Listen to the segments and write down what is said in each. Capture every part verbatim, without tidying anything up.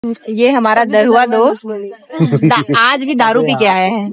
ये हमारा दरुआ दोस्त आज भी दारू पी के आया है।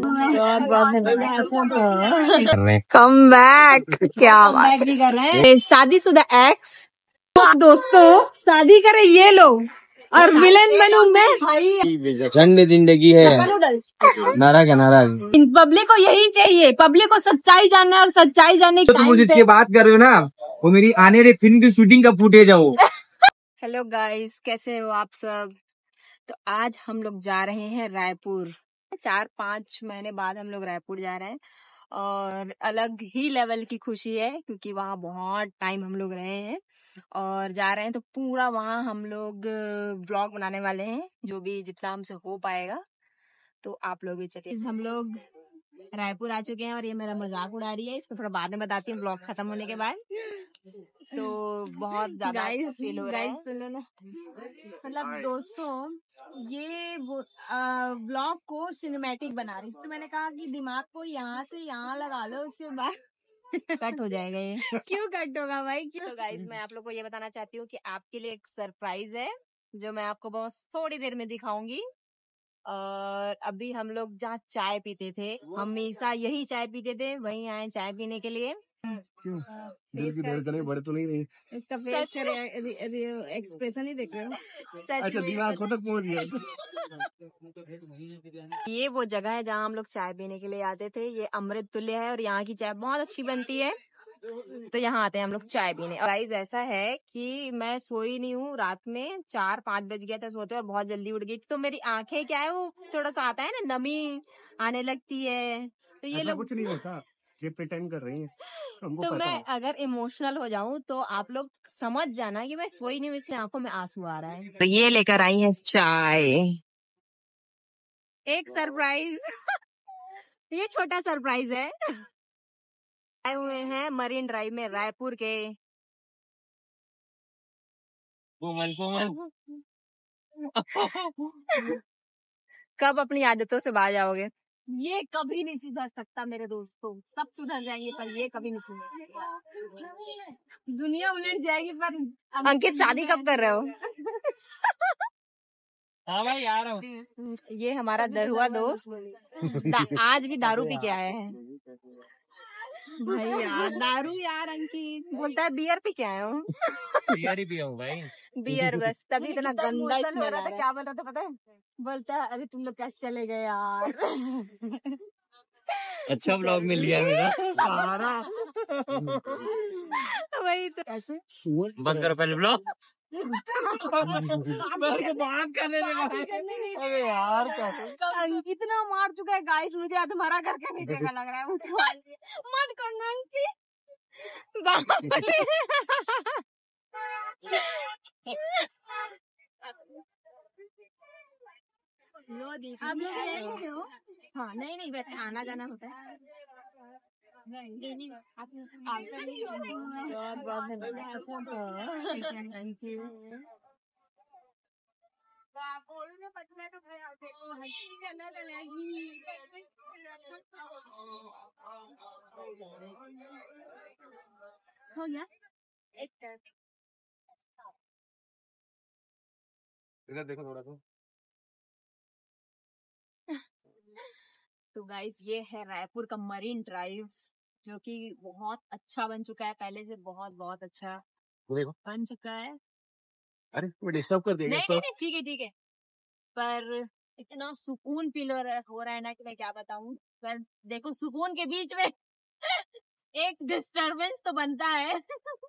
कम बैक क्या बात भी कर रहे हैं। शादीशुदा एक्स दोस्तों शादी करे ये लोग और विलेन बनूं मैं। झंड जिंदगी है नाराज नाराज। इन पब्लिक को यही चाहिए, पब्लिक को सच्चाई जानना है और सच्चाई जानने की। तो तुम जिसकी बात कर रहे हो ना वो मेरी आने वाली फिल्म की शूटिंग का फुटेज है वो। हेलो गाइस, कैसे हो आप सब। तो आज हम लोग जा रहे हैं रायपुर। चार पाँच महीने बाद हम लोग रायपुर जा रहे हैं और अलग ही लेवल की खुशी है क्योंकि वहाँ बहुत टाइम हम लोग रहे हैं और जा रहे हैं। तो पूरा वहाँ हम लोग व्लॉग बनाने वाले हैं, जो भी जितना हमसे हो पाएगा। तो आप लोग भी चलिए। हम लोग रायपुर आ चुके हैं और ये मेरा मजाक उड़ा रही है, इसको थोड़ा बाद में बताती हूँ ब्लॉग खत्म होने के बाद। तो बहुत ज्यादा फील हो रहा है। सुनो ना, मतलब दोस्तों ये व्लॉग को सिनेमैटिक बना रही, तो मैंने कहा कि दिमाग को यहाँ से यहाँ लगा लो, उसके बाद कट हो जाएगा। ये क्यों कट होगा भाई, क्यों। तो गाइस मैं आप लोग को ये बताना चाहती हूँ कि आपके लिए एक सरप्राइज है जो मैं आपको बहुत थोड़ी देर में दिखाऊंगी। और अभी हम लोग जहाँ चाय पीते थे, हमेशा यही चाय पीते थे, वहीं आए चाय पीने के लिए। क्यों दिल की धड़कनें बढ़ तो नहीं रही? इसका फेस एक्सप्रेशन ही देख रहे हो। अच्छा दिमाग को तक पहुंच गया। ये वो जगह है जहाँ हम लोग चाय पीने के लिए आते थे। ये अमृत तुल्य है और यहाँ की चाय बहुत अच्छी बनती है, तो यहाँ आते हैं हम लोग चाय पीने। और गाइस ऐसा है कि मैं सोई नहीं हूँ, रात में चार पाँच बज गया था सोते और बहुत जल्दी उठ गई थी। तो मेरी आंखें क्या है, वो थोड़ा सा आता है ना, नमी आने लगती है। तो ये लोग कुछ नहीं होता, ये प्रिटेंड कर रही है। तो मैं अगर इमोशनल हो जाऊं तो आप लोग समझ जाना कि मैं सोई नहीं हूँ, इसलिए आंखों में आंसू आ रहा है। तो ये लेकर आई है चाय, एक सरप्राइज। ये छोटा सरप्राइज है। आए हुए हैं मरीन ड्राइव में रायपुर के। कोमल कोमल कब अपनी आदतों से बाहर जाओगे? ये कभी नहीं सुधर सकता मेरे दोस्तों, सब सुधर जाएंगे पर ये कभी नहीं सुधर। दुनिया उलट जाएगी पर। अंकित शादी कब कर रहे हो? हाँ भाई आ रहा हूँ। ये हमारा दरुआ दोस्त आज भी दारू पी के आया है। भाई यार दारू यार, अंकित बोलता है बियर पी के आया हूँ। बियर ही पिया हूँ भाई, बियर बस, तभी इतना गंदा स्मेल आ रहा है। क्या बोल रहा था पता है? बोलता है अरे तुम लोग कैसे चले गए यार। अच्छा ब्लॉग में लिया मेरा सारा। वही तो। कैसे बंद करो पहले ब्लॉग। बात करने दे अरे यार अंकित ना मार चुका है गाइस, मुझे अधमरा करके नहीं देखा लग रहा है मुझे। मत करना अंकित। आप लोग यहीं हो? हाँ नहीं नहीं, वैसे आना जाना होता है। Thank you. हो गया एक। इधर देखो थोड़ा सा। तो गाइस ये है रायपुर का मरीन ड्राइव, जो कि बहुत अच्छा बन चुका है, पहले से बहुत बहुत अच्छा देखो बन चुका है। अरे वो डिस्टर्ब कर देगा। नहीं नहीं नहीं ठीक है ठीक है, पर इतना सुकून फील हो रहा है ना कि मैं क्या बताऊं। पर देखो सुकून के बीच में एक डिस्टरबेंस तो बनता है।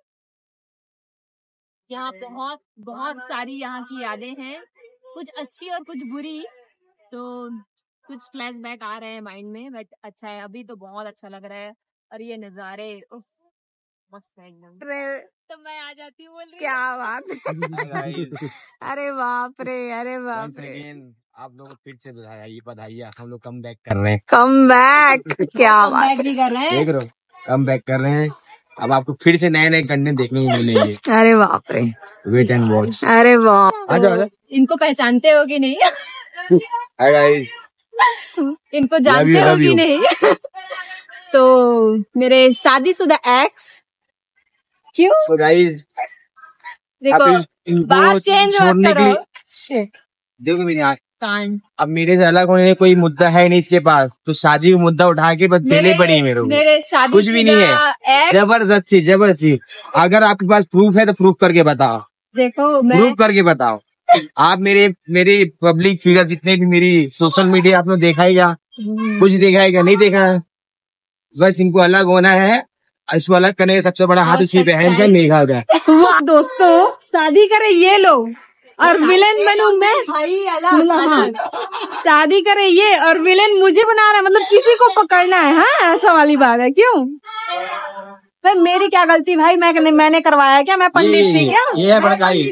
यहाँ बहुत बहुत सारी यहाँ की यादें हैं, कुछ अच्छी और कुछ बुरी। तो कुछ फ्लैशबैक आ रहे हैं माइंड में, बट अच्छा है, अभी तो बहुत अच्छा लग रहा है। और ये नजारे उफ मस्त है एकदम। तो मैं आ जाती हूँ बोल रही क्या बात। अरे बाप रे, अरे बाप रे। आप लोग फिर से बधाई बधाई, हम लोग कम बैक कर रहे हैं। कम बैक क्या बात भी कर रहे हैं, देख रहे हो कम बैक कर रहे हैं। अब आपको फिर से नए नए कंटेंट देखने को मिलेंगे। अरे बाप रे, वेट एंड वॉच। अरे बाप, आ जाओ। इनको पहचानते हो कि नहीं? हाय गाइस, इनको जानते हो कि नहीं? तो मेरे शादीशुदा एक्स क्यों? तो गाइस देखो बात चेंज मत करो। देखो मेरी आँख, कान अब मेरे से अलग होने का कोई मुद्दा है नहीं इसके पास, तो शादी का मुद्दा उठा के बस पहले पड़ी है मेरे को। मेरे शादी कुछ भी नहीं है, जबरदस्ती जबरदस्ती। अगर आपके पास प्रूफ है तो प्रूफ करके बताओ, देखो मैं प्रूफ करके बताओ। आप मेरे मेरे पब्लिक फिगर जितने भी मेरी सोशल मीडिया आपने देखा ही क्या, कुछ देखा है क्या, नहीं देखा है। बस इनको अलग होना है, इसको अलग करने का सबसे बड़ा हाथ उसकी बहन का मेघा का। वो दोस्तों शादी करे ये लोग और विलेन बनूं मैं भाई अलग। शादी करे ये और विलेन मुझे बना रहा है, मतलब किसी को पकड़ना है। हाँ ऐसा वाली बात है। क्यों भाई मेरी क्या गलती भाई, मैं मैंने करवाया क्या, मैं पंडित थी क्या? ये है भड़काई,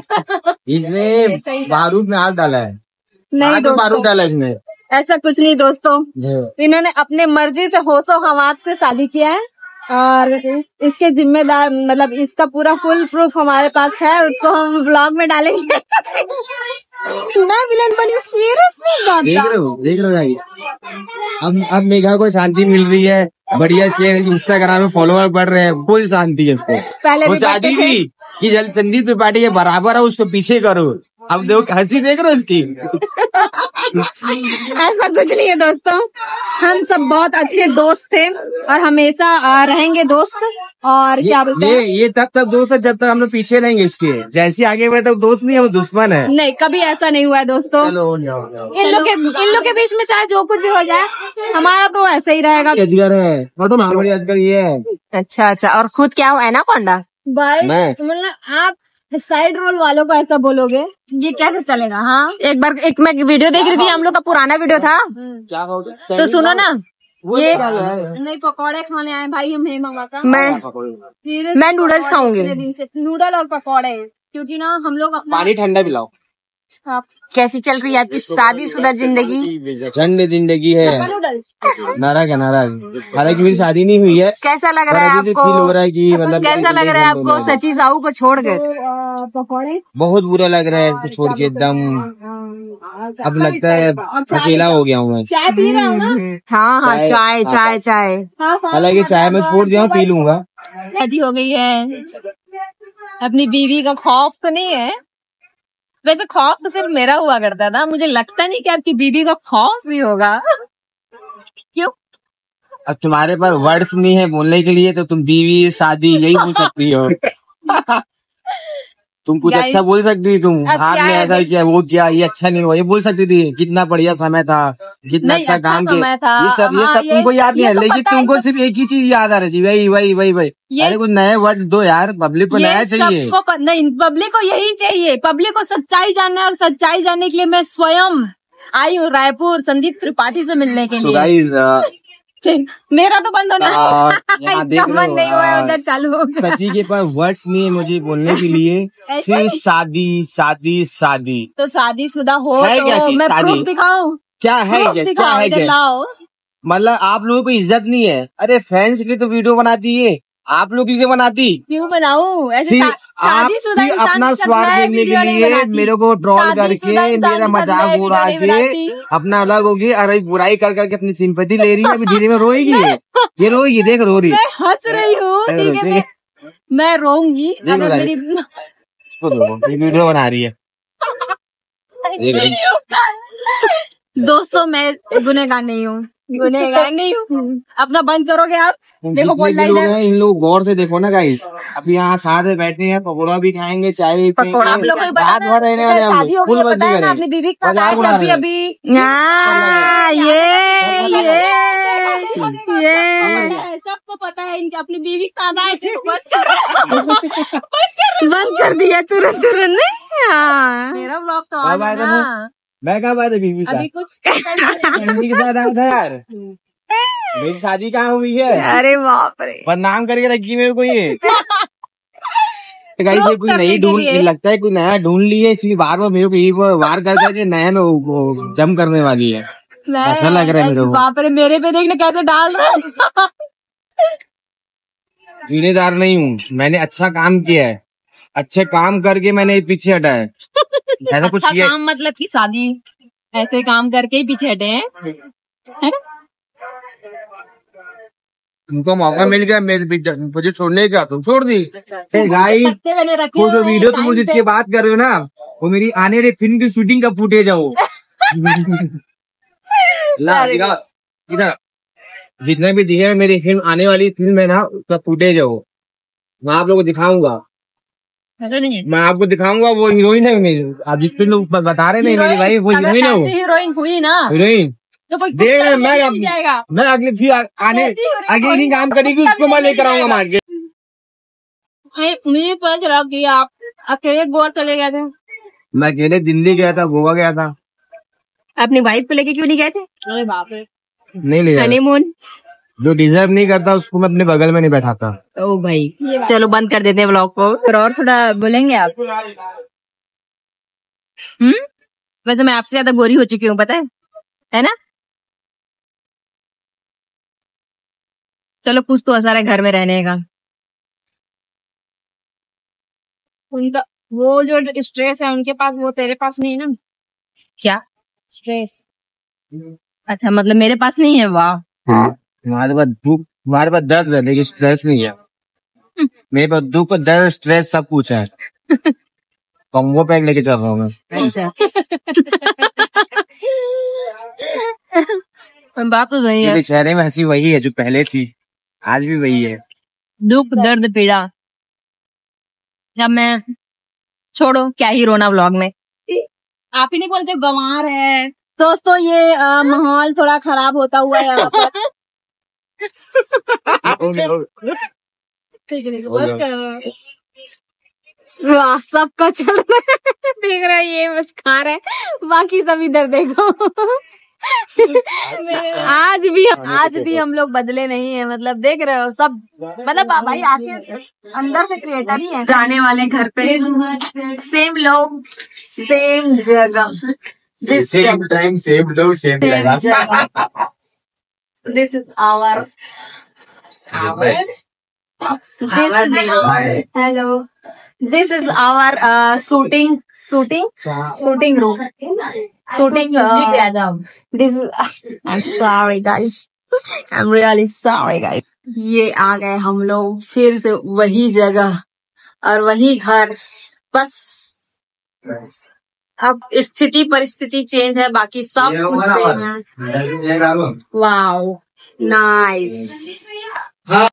इसने बारूद में हाथ डाला है। नहीं तो बारूद डाला इसने, ऐसा कुछ नहीं दोस्तों। इन्होंने अपने मर्जी से होशो हवास से शादी किया है और इसके जिम्मेदार मतलब इसका पूरा फुल प्रूफ हमारे पास है, उसको हम ब्लॉग में डालेंगे। मैं विलन बनी सीरियसली। देख रहे हो देख रहे हो भाई, अब अब मेघा को शांति मिल रही है, बढ़िया। इसके इंस्टाग्राम में फॉलोअर बढ़ रहे हैं, फुल शांति है इसको। पहले वो चाहती थी कि जल्द संदीप त्रिपाठी के बराबर है, उसको पीछे करो। अब देखो हंसी देख रहे हो इसकी। ऐसा कुछ नहीं है दोस्तों, हम सब बहुत अच्छे दोस्त थे और हमेशा रहेंगे दोस्त। और क्या बोलते ये हैं, ये तब तक दोस्त है जब तक हम लोग पीछे रहेंगे इसके। जैसे आगे बढ़े तब दोस्त नहीं, हम दुश्मन है। नहीं कभी ऐसा नहीं हुआ है दोस्तों। चलो जाओ, जाओ। इन लोग के इन लोग के बीच में चाहे जो कुछ भी हो जाए, हमारा तो ऐसा ही रहेगा। अजगर है, बड़ी अजगर ये है। अच्छा अच्छा, और खुद क्या हुआ है ना कोंडा भाई? मैं मतलब आप साइड रोल वालों को ऐसा बोलोगे, ये कैसे चलेगा? हाँ एक बार एक मैं वीडियो देख रही थी, हम लोग का पुराना वीडियो था, क्या हो गया? तो सुनो ना, ये नहीं पकौड़े खाने आए भाई हम हेमा माता। मैं मैं नूडल्स खाऊंगी, नूडल और पकौड़े, क्योंकि ना हम लोग अपना पानी ठंडा पिलाओ। कैसी चल रही है आपकी शादीशुदा जिंदगी? ठंड जिंदगी है, नाराज है नाराज। हालांकि मेरी शादी नहीं हुई है। कैसा लग रहा है आपको? फील हो रहा है कि मतलब कैसा लग रहा है आपको सची साहू को छोड़कर? पकौड़े बहुत बुरा लग रहा है इसको छोड़ के एकदम। अब लगता है अकेला हो गया हूँ मैं। चाय पी रहा हूँ ना? हाँ हाँ चाय चाय चाय। हालांकि चाय मैं छोड़ दिया हूँ, पी लूंगा। शादी हो गई है, अपनी बीवी का खौफ तो नहीं है? वैसे खौफ तो सिर्फ मेरा हुआ करता था, मुझे लगता नहीं कि आपकी बीवी का खौफ भी होगा। क्यों? अब तुम्हारे पास वर्ड्स नहीं है बोलने के लिए, तो तुम बीवी शादी यही बोल सकती हो। तुम कुछ अच्छा बोल सकती थी, तुम आपने ऐसा किया वो किया, ये अच्छा नहीं हुआ, ये बोल सकती थी। कितना बढ़िया समय था, कितना अच्छा, अच्छा काम किया। ये सब ये सब तुमको याद नहीं है, लेकिन तुमको सिर्फ एक ही चीज याद आ रही थी, वही वही वही वही। अरे कुछ नए वर्ड्स दो यार, पब्लिक को नया चाहिए। नहीं पब्लिक को यही चाहिए, पब्लिक को सच्चाई जानना है, और सच्चाई जानने के लिए मैं स्वयं आई हूँ रायपुर संदीप त्रिपाठी से मिलने के लिए। मेरा तो बंद होना मन नहीं हुआ है, उधर चालू हो गया। सची के पास वर्ड्स नहीं है मुझे बोलने के लिए, सिर्फ शादी शादी शादी। तो शादीशुदा हो है क्या तो चीज मैं शादी? प्रूफ दिखाऊं? क्या है ये? क्या है इधर लाओ। मतलब आप लोगों को इज्जत नहीं है? अरे फैंस के लिए तो वीडियो बनाती है, आप लोग के बनाती क्यों बनाऊं? ऐसे शादीशुदा इंसान अपना स्वार्थ देखने के लिए मेरे को ट्रोल करके, मेरा मजाक उड़ा के अपना अलग होगी, अरे बुराई कर करके अपनी सिंपैथी ले रही है। अभी धीरे में रोएगी, ये रोएगी, देख रो रही है। मैं हंस रही हूँ, ठीक है, मैं रोऊंगी अगर मेरी वीडियो बना रही है। दोस्तों मैं गुनहगार नहीं हूँ, गुनहगार नहीं हूँ। अपना बंद करोगे आप? देखो इन लोग गौर से देखो ना गाइस, अब यहाँ साथ में बैठे हैं, पकौड़ा भी खाएंगे, चाय भी पकौड़ा। आप लोग को शादी हो गई, बताया ना अपनी बीवी का अभी अभी। ये ये ये सबको पता है, इनकी अपनी बीवी का बंद कर दिया तुरंत तुरंत। नहीं मेरा ब्लॉग तो आ गया ना। मैं कहाँ बात है बीवी अभी कुछ के साथ आया था यार। मेरी शादी कहाँ हुई है? अरे बाप रे, बदनाम करके रखी मेरे को ये। गाइस ये कोई नई ढूंढ, लगता है कोई नया ढूंढ ली है, इसलिए बार बार मेरे को यही वार कर करके नया में जम करने वाली है, ऐसा लग रहा है मेरे को। बाप रे, मेरे पे देखने कैसे डाल रहे हैं। जिम्मेदार नहीं हूँ, मैंने अच्छा काम किया है, अच्छे काम करके मैंने पीछे हटा है। ऐसा अच्छा कुछ किया काम मतलब कि शादी ऐसे काम करके ही पीछे हटे हैं, है ना? तुमको मौका मिल गया मुझे छोड़ने का, तुम छोड़ दी। गाइस वो जो वीडियो तुम मुझे इसकी बात कर रहे हो ना, वो मेरी आने वाली फिल्म की शूटिंग का फुटेज है वो। ला इधर इधर जितने भी दिए हैं मेरी फिल्म आने वाली फिल्म है ना उसका फुटेज है वो। मैं आप लोगों को दिखाऊंगा। मैं आपको दिखाऊंगा वो हीरोइन है मेरी। आप जिस फिल्म बता रहे नहीं मेरी भाई वो हीरोइन है वो। हीरोइन हुई ना हीरोइन देख रहे मैं मैं अगली फिर आने अगली नहीं काम करेगी उसको मैं लेकर आऊंगा मार्केट। मुझे पता चला कि आप अकेले गोवा चले गए थे। मैं अकेले दिल्ली गया था, गोवा गया था। अपनी वाइफ को लेके क्यों नहीं गए थे? अरे बाप रे, नहीं ले हनीमून। जो डिजर्व नहीं करता उसको मैं अपने बगल में नहीं बैठाता। ओ भाई चलो बंद कर देते हैं व्लॉग को। और थोड़ा बोलेंगे आप? हम्म वैसे मैं आपसे ज्यादा गोरी हो चुकी हूँ पता है है ना? चलो कुछ तो असर है घर में रहने का। उनका वो जो स्ट्रेस है उनके पास, वो तेरे पास नहीं है ना। क्या स्ट्रेस? अच्छा मतलब मेरे पास नहीं है। वाह तुम्हारे पास दुख, तुम्हारे पास दर्द है लेकिन स्ट्रेस नहीं है। मेरे पास दुख, दर्द, स्ट्रेस सब कुछ है। कॉम्बो पैक लेके चल रहा हूँ मैं। अच्छा बात तो वही है। चेहरे में हंसी वही है जो पहले थी, आज भी वही है। दुख दर्द पीड़ा जब मैं छोड़ो क्या ही रोना व्लॉग में। आप ही नहीं बोलते गंवार है। दोस्तों ये माहौल थोड़ा खराब होता हुआ है यहाँ पर। वाह सबका चल रहा है। देख रहा है ये बस खा रहा है, बाकी सब इधर देखो। आज भी आज भी हम लोग बदले नहीं है, मतलब देख रहे हो सब, मतलब भाई आके अंदर से क्रिएटर ही है। जाने वाले घर पे सेम लोग सेम जगह, सेम टाइम सेम लोग सेम जगह। This is our hello this is our shooting shooting shooting room shooting uh, this I'm sorry guys, I'm really sorry guys। ये आ गए हम लोग फिर से वही जगह और वही घर, बस अब स्थिति परिस्थिति चेंज है, बाकी सब कुछ सेम है। Wow nice.